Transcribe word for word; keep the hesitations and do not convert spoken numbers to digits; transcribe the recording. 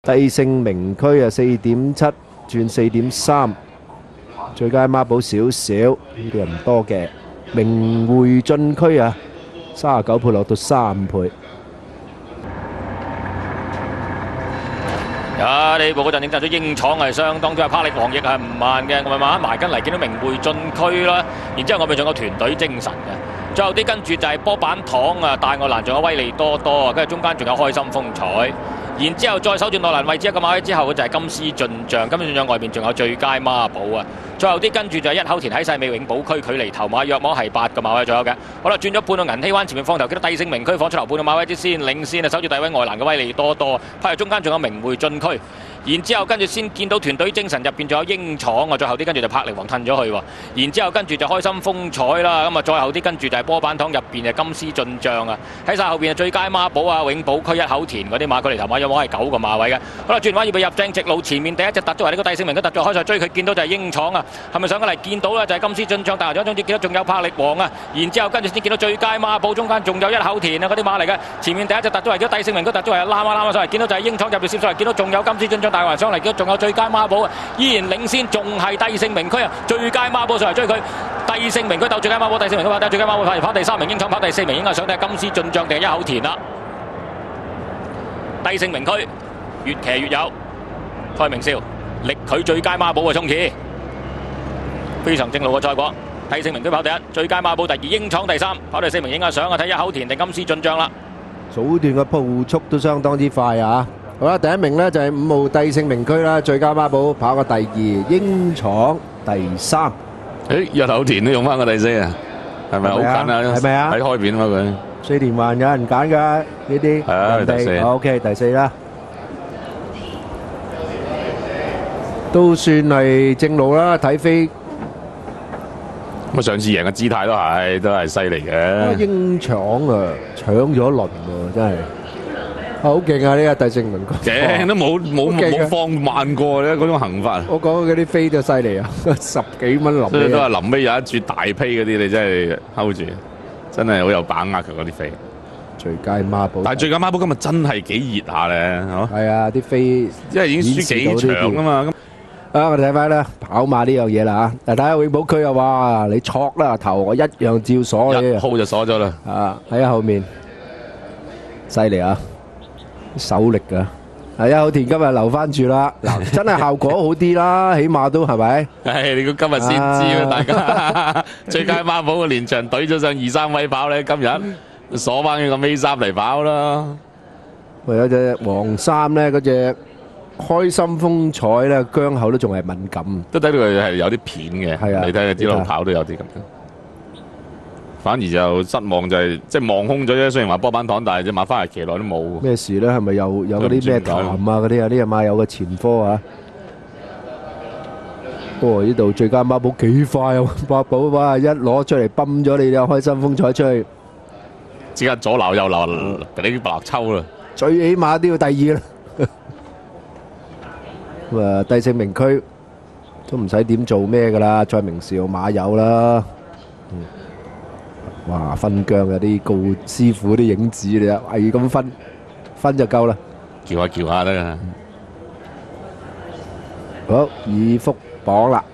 帝盛名區啊，四點七轉四點三，最佳孖寶少少，呢啲人唔多嘅。名匯進區啊，三十九倍落到三五倍。 啊！呢部嗰陣影陣咗英闖係相當之係魄力王，亦係唔慢嘅。我咪慢慢埋緊嚟，見到名匯進區啦。然之後我咪仲有團隊精神嘅。最後啲跟住就係波板糖啊、大愛蘭，仲有威利多多啊，跟住中間仲有開心風采。然之後再守住內欄位置一個馬位之後，就係金絲進帳。金絲進帳外邊仲有最佳孖寶啊！最後啲跟住就係一口田喺世美永寶區，距離頭馬約莫係八個馬位左右嘅。好啦，轉咗半到銀禧灣前面放頭，見到帝盛名區放出頭半個馬位之先，領先啊，守住第一位外欄嘅威利多多，拍入中間仲有名匯進區。然之後跟住先見到團隊精神入邊仲有英闖啊，最後啲跟住就魄力王褪咗去喎。然之後跟住就開心風采啦，咁啊再後啲跟住就係波板糖入邊嘅金絲進帳啊，喺晒後邊啊最佳孖寶啊、永寶區、一口田嗰啲馬，距離頭馬約莫係九個馬位嘅。好啦，轉彎要被入正直路前面第一隻突咗為呢個帝盛名區突咗開賽追佢，見到就係英闖啊，係咪上緊嚟見到啦？就係金絲進帳，大頭獎總之見到仲有魄力王啊，然之後跟住先見到最佳孖寶，中間仲有一口田啊嗰啲馬嚟嘅，前面第一隻突咗為咗帝盛名區突咗為攬啊攬啊上嚟，見到就係英闖入邊攝上嚟，見到仲有金絲進帳大環上嚟，見到仲有最佳孖寶啊，依然領先，仲係帝盛名區啊，最佳孖寶上嚟追佢，帝盛名區鬥最佳孖寶，帝盛名區跑第最佳孖寶跑跑第三名，英闖跑第四名，應該上睇金絲進帳定係一口田啦。帝盛名區越騎越有，蔡明少力拒最佳孖寶嘅衝刺，非常正路嘅賽果。帝盛名區跑第一，最佳孖寶第二，英闖第三，跑第四名應該上啊睇一口田定金絲進帳啦。 早段嘅步速都相當之快啊！好啦，第一名呢就係五號帝盛名區啦，最佳孖寶跑個第二，英闖第三。 誒，一口田都用翻個第四啊，係咪好緊啊？ 係咪啊？ 喺開片啊嘛佢。 四連環有人揀㗎呢啲。 係啊，第四。 OK，第四啦，都算係正路啦，睇飛。 咁啊，上次贏嘅姿態都係都係犀利嘅。 英闖啊，搶咗輪喎，真係。好勁啊！呢個帝盛名區， 勁都冇冇冇放慢過咧，嗰種行法。 我講嗰啲飛就犀利啊，十幾蚊臨尾。 都係臨尾有一注大批嗰啲，你真係 hold 住，真係好有把握嘅嗰啲飛。 最佳孖寶， 但係最佳孖寶今日真係幾熱下咧，嗬？ 係啊，啲飛因為已經輸幾場啊嘛。 啊，我哋睇翻啦，跑馬呢樣嘢啦嚇。嗱，睇下永寶區啊，哇！你戳啦頭，我一樣照鎖你。 一號就鎖咗啦。 啊，喺後面，犀利啊！手力噶，係一口田今日留翻住啦。嗱，真係效果好啲啦，起碼都係咪？ 係你估今日先知啊，大家最佳孖寶嘅連場隊咗上二三位跑咧，今日鎖翻個尾三嚟跑啦。 喂，有隻黃衫咧，嗰隻開心風采咧，姜口都仲係敏感， 都睇到佢係有啲片嘅。 係啊， 你睇佢啲路跑都有啲咁。反而就失望就係即係望空咗啫，雖然話波板糖，但係隻馬翻嚟騎耐都冇。 咩事咧？係咪有有嗰啲咩痰啊？嗰啲啊，呢隻馬有個前科啊！哦，呢度最佳孖寶幾快啊！孖寶哇，一攞出嚟泵咗你哋開心風采出去， 即刻左鬧右鬧，俾啲白抽啦！ 最起碼都要第二啦。咁啊，帝盛名區都唔使點做咩噶啦，蔡明紹馬友啦。嗯。哇！分姜有啲高師傅啲影子嚟啊，係咁分分就夠啦。 叫下叫下啦。 好，二福榜啦。